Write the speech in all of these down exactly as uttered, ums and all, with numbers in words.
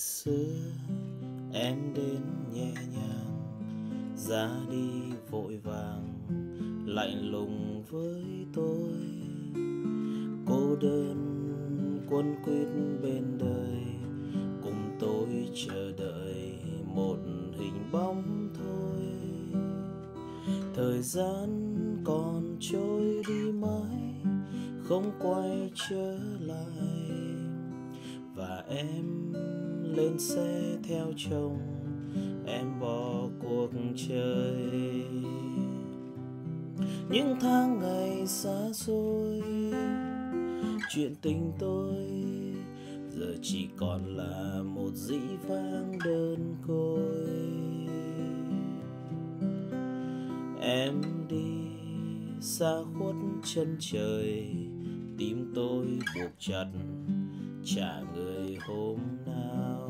xưa em đến nhẹ nhàng, ra đi vội vàng, lạnh lùng với tôi. Cô đơn quấn quýt bên đời, cùng tôi chờ đợi một hình bóng thôi. Thời gian còn trôi đi mãi, không quay trở lại. Và em lên xe theo chồng, em bỏ cuộc chơi. Những tháng ngày xa xôi, chuyện tình tôi giờ chỉ còn là một dĩ vãng đơn côi. Em đi xa khuất chân trời, tim tôi buộc chặt trả người hôm nào.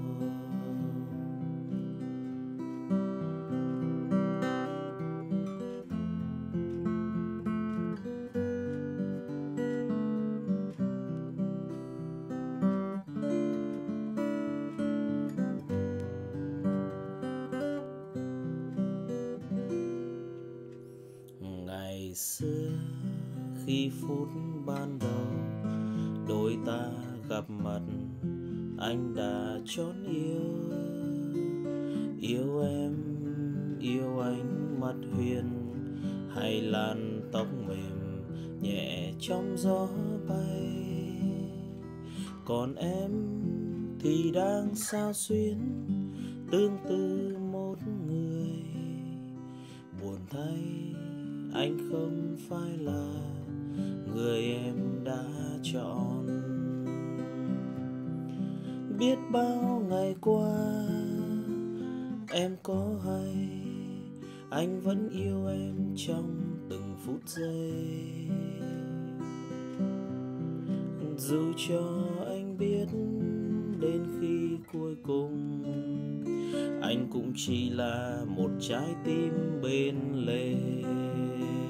Ngày xưa khi phút ban đầu đôi ta gặp mặt, anh đã chót yêu. Yêu em, yêu ánh mắt huyền, hay làn tóc mềm nhẹ trong gió bay. Còn em thì đang sao xuyến, tương tư một người. Buồn thay anh không phải là người em đã chọn. Biết bao ngày qua em có hay, anh vẫn yêu em trong từng phút giây. Dù cho anh biết đến khi cuối cùng anh cũng chỉ là một trái tim bên lề.